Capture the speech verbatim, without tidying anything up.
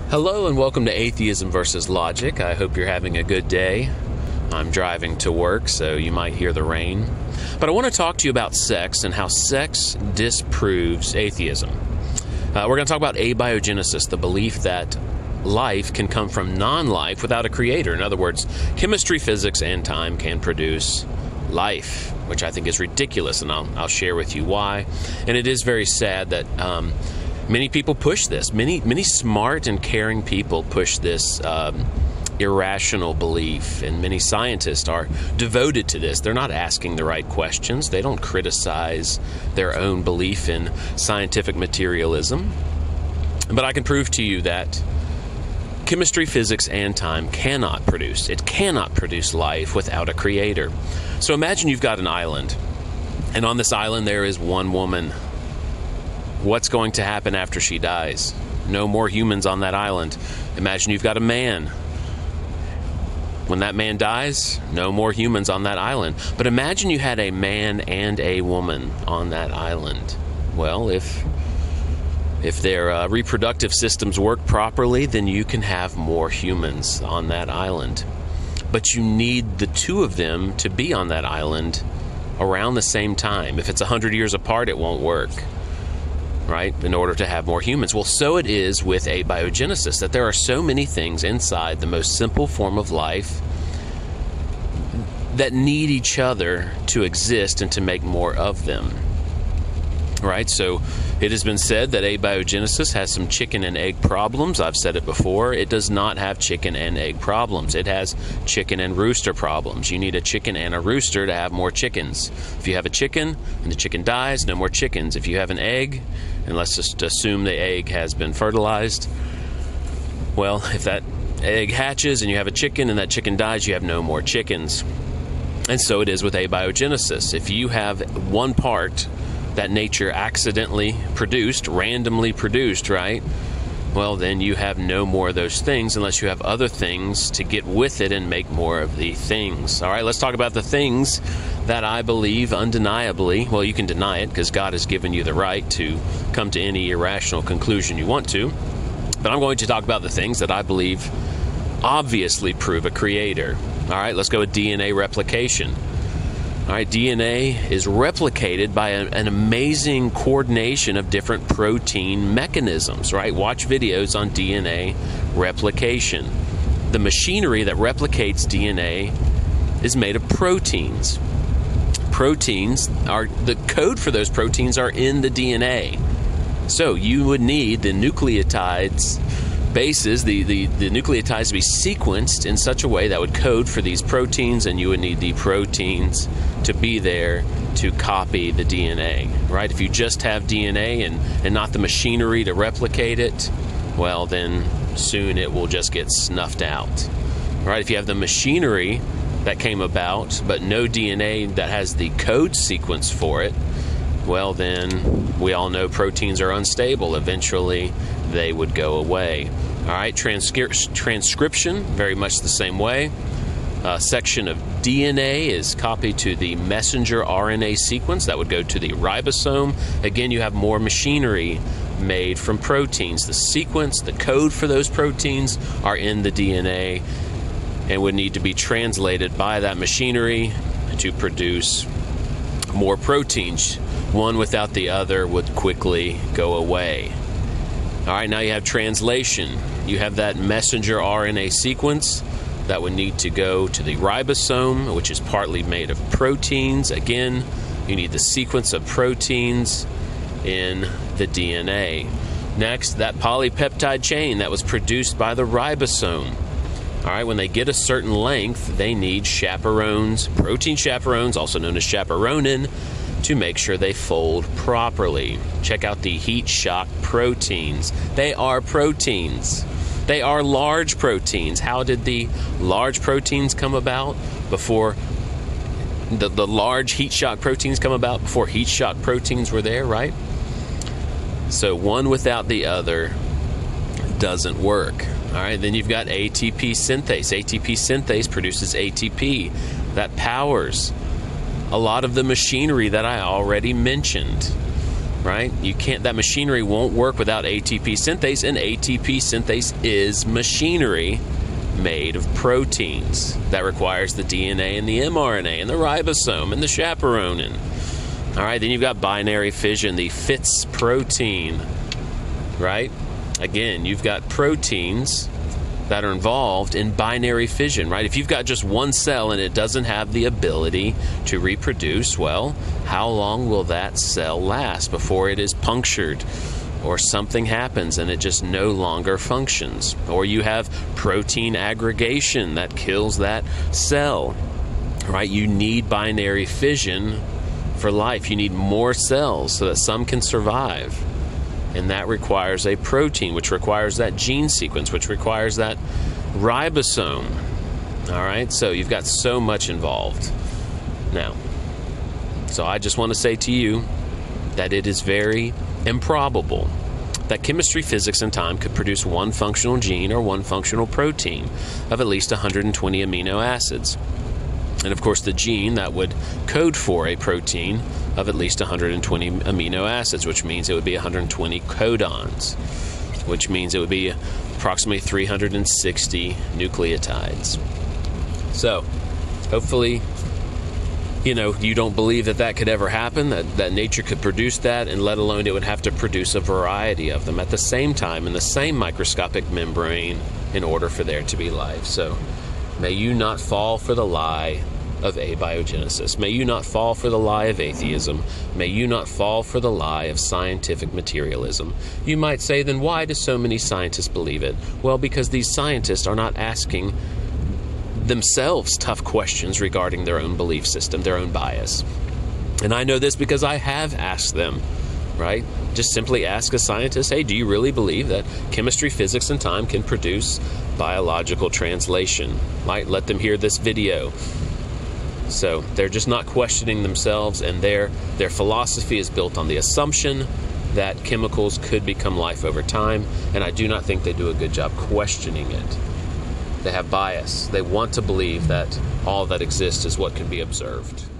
Hello and welcome to Atheism versus Logic. I hope you're having a good day. I'm driving to work, so you might hear the rain. But I want to talk to you about sex and how sex disproves atheism. Uh, we're going to talk about abiogenesis, the belief that life can come from non-life without a creator. In other words, chemistry, physics, and time can produce life, which I think is ridiculous, and I'll, I'll share with you why. And it is very sad that um, many people push this. Many, many smart and caring people push this um, irrational belief, and many scientists are devoted to this. They're not asking the right questions. They don't criticize their own belief in scientific materialism. But I can prove to you that chemistry, physics, and time cannot produce. It cannot produce life without a creator. So imagine you've got an island, and on this island there is one woman. What's going to happen after she dies? No more humans on that island. Imagine you've got a man. When that man dies, no more humans on that island. But imagine you had a man and a woman on that island. Well, if if their uh, reproductive systems work properly, then you can have more humans on that island. But you need the two of them to be on that island around the same time. If it's one hundred years apart, it won't work, right? In order to have more humans. Well, so it is with abiogenesis, that there are so many things inside the most simple form of life that need each other to exist and to make more of them, right? So it has been said that abiogenesis has some chicken and egg problems. I've said it before. It does not have chicken and egg problems. It has chicken and rooster problems. You need a chicken and a rooster to have more chickens. If you have a chicken and the chicken dies, no more chickens. If you have an egg, and let's just assume the egg has been fertilized, well, if that egg hatches and you have a chicken and that chicken dies, you have no more chickens. And so it is with abiogenesis. If you have one part that nature accidentally produced, randomly produced, right? Well, then you have no more of those things unless you have other things to get with it and make more of the things. All right, let's talk about the things that I believe undeniably, well, you can deny it because God has given you the right to come to any irrational conclusion you want to. But I'm going to talk about the things that I believe obviously prove a creator. All right, let's go with D N A replication. All right, D N A is replicated by a, an amazing coordination of different protein mechanisms, right? Watch videos on D N A replication. The machinery that replicates D N A is made of proteins. Proteins are, the code for those proteins are in the D N A. So you would need the nucleotides bases, the, the, the nucleotides to be sequenced in such a way that would code for these proteins, and you would need the proteins to be there to copy the D N A, right? If you just have D N A and, and not the machinery to replicate it, well, then soon it will just get snuffed out, right? If you have the machinery that came about, but no D N A that has the code sequence for it, well, then we all know proteins are unstable. Eventually, they would go away. All right, Transcri- transcription, very much the same way. A section of D N A is copied to the messenger R N A sequence. That would go to the ribosome. Again, you have more machinery made from proteins. The sequence, the code for those proteins are in the D N A and would need to be translated by that machinery to produce more proteins. One without the other would quickly go away. All right, now you have translation. You have that messenger R N A sequence that would need to go to the ribosome, which is partly made of proteins. Again, you need the sequence of proteins in the D N A. Next, that polypeptide chain that was produced by the ribosome. All right, when they get a certain length, they need chaperones, protein chaperones, also known as chaperonin, to make sure they fold properly. Check out the heat shock proteins. They are proteins. They are large proteins. How did the large proteins come about? Before the, the large heat shock proteins come about, before heat shock proteins were there, right? So one without the other doesn't work. All right, then you've got A T P synthase. A T P synthase produces A T P that powers a lot of the machinery that I already mentioned. right? You can't, that machinery won't work without A T P synthase, and A T P synthase is machinery made of proteins that requires the D N A and the mRNA and the ribosome and the chaperonin. All right, then you've got binary fission, the Fitz protein, right? Again, you've got proteins that are involved in binary fission, right? If you've got just one cell and it doesn't have the ability to reproduce, well, how long will that cell last before it is punctured or something happens and it just no longer functions? Or you have protein aggregation that kills that cell, right? You need binary fission for life. You need more cells so that some can survive. And that requires a protein, which requires that gene sequence, which requires that ribosome. All right, so you've got so much involved. Now, so I just want to say to you that it is very improbable that chemistry, physics, and time could produce one functional gene or one functional protein of at least one hundred twenty amino acids. And of course, the gene that would code for a protein of at least one hundred twenty amino acids, which means it would be one hundred twenty codons, which means it would be approximately three hundred sixty nucleotides. So, hopefully, you know, you don't believe that that could ever happen, that, that nature could produce that, and let alone it would have to produce a variety of them at the same time in the same microscopic membrane in order for there to be life. So, may you not fall for the lie of abiogenesis. May you not fall for the lie of atheism. May you not fall for the lie of scientific materialism. You might say, then why do so many scientists believe it? Well, because these scientists are not asking themselves tough questions regarding their own belief system, their own bias. And I know this because I have asked them, right? Just simply ask a scientist, hey, do you really believe that chemistry, physics, and time can produce biological translation? Might let them hear this video. So they're just not questioning themselves, and their their philosophy is built on the assumption that chemicals could become life over time, and I do not think they do a good job questioning it. They have bias. They want to believe that all that exists is what can be observed.